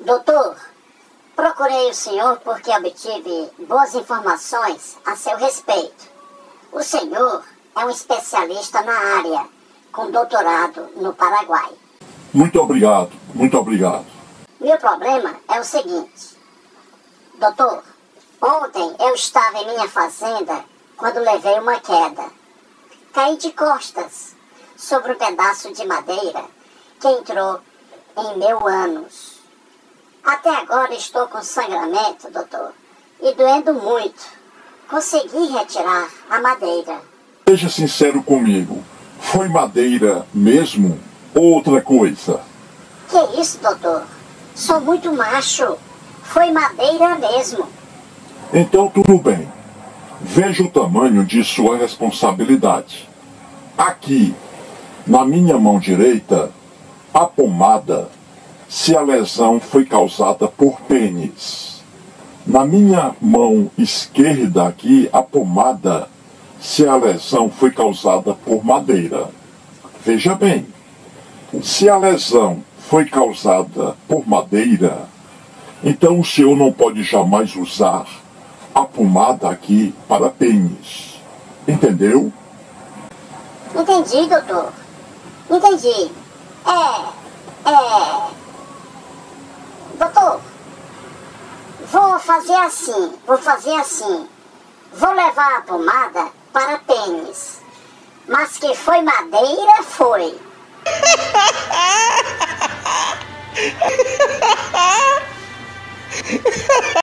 Doutor, procurei o senhor porque obtive boas informações a seu respeito. O senhor é um especialista na área, com doutorado no Paraguai. Muito obrigado, muito obrigado. Meu problema é o seguinte. Doutor, ontem eu estava em minha fazenda quando levei uma queda. Caí de costas sobre um pedaço de madeira que entrou em meu ânus. Até agora estou com sangramento, doutor, e doendo muito. Consegui retirar a madeira. Seja sincero comigo, foi madeira mesmo ou outra coisa? Que isso, doutor? Sou muito macho. Foi madeira mesmo. Então tudo bem. Veja o tamanho de sua responsabilidade. Aqui, na minha mão direita, a pomada, se a lesão foi causada por pênis. Na minha mão esquerda aqui, a pomada, se a lesão foi causada por madeira. Veja bem, se a lesão foi causada por madeira, então o senhor não pode jamais usar a pomada aqui para pênis. Entendeu? Entendi, doutor. Entendi. Doutor, vou fazer assim. Vou levar a pomada para pênis. Mas que foi madeira, foi.